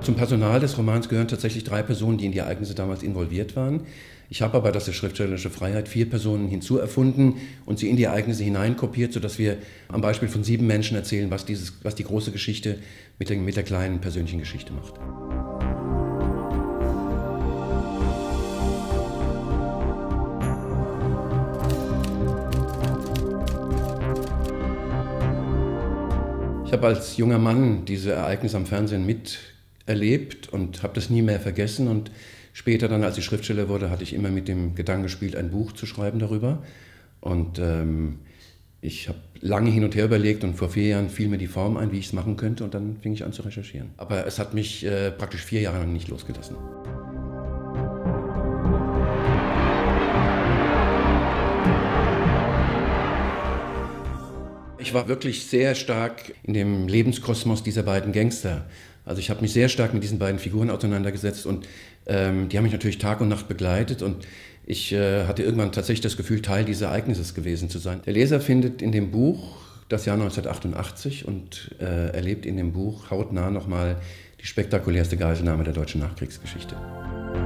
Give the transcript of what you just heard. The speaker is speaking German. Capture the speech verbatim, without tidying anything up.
Zum Personal des Romans gehören tatsächlich drei Personen, die in die Ereignisse damals involviert waren. Ich habe aber, das ist schriftstellerische Freiheit, vier Personen hinzuerfunden und sie in die Ereignisse hineinkopiert, sodass wir am Beispiel von sieben Menschen erzählen, was, dieses, was die große Geschichte mit der, mit der kleinen persönlichen Geschichte macht. Ich habe als junger Mann diese Ereignisse am Fernsehen miterlebt und habe das nie mehr vergessen. Und später dann, als ich Schriftsteller wurde, hatte ich immer mit dem Gedanken gespielt, ein Buch zu schreiben darüber. Und ähm, ich habe lange hin und her überlegt und vor vier Jahren fiel mir die Form ein, wie ich es machen könnte. Und dann fing ich an zu recherchieren. Aber es hat mich äh, praktisch vier Jahre lang nicht losgelassen. Ich war wirklich sehr stark in dem Lebenskosmos dieser beiden Gangster. Also ich habe mich sehr stark mit diesen beiden Figuren auseinandergesetzt und ähm, die haben mich natürlich Tag und Nacht begleitet und ich äh, hatte irgendwann tatsächlich das Gefühl, Teil dieses Ereignisses gewesen zu sein. Der Leser findet in dem Buch das Jahr neunzehnhundertachtundachtzig und äh, erlebt in dem Buch hautnah nochmal die spektakulärste Geiselnahme der deutschen Nachkriegsgeschichte.